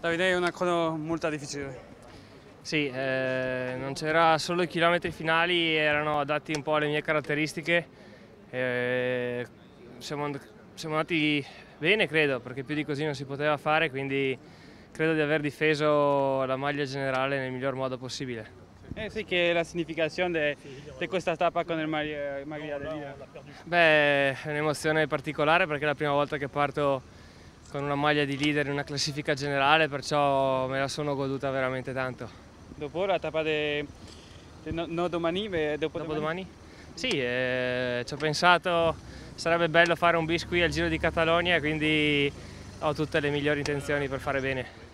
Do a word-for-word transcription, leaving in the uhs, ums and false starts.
Davide, è una cosa molto difficile. Sì, eh, non c'era solo i chilometri finali, erano adatti un po' alle mie caratteristiche. Eh, siamo, and siamo andati bene, credo, perché più di così non si poteva fare, quindi credo di aver difeso la maglia generale nel miglior modo possibile. Eh sì, che è la significazione di questa tappa con il maglia, maglia del leader. Beh, è un'emozione particolare perché è la prima volta che parto con una maglia di leader in una classifica generale, perciò me la sono goduta veramente tanto. Dopo la tappa di no, no domani, beh, dopo, Dopo domani? domani? Sì, eh, ci ho pensato, sarebbe bello fare un bis qui al Giro di Catalogna, quindi ho tutte le migliori intenzioni per fare bene.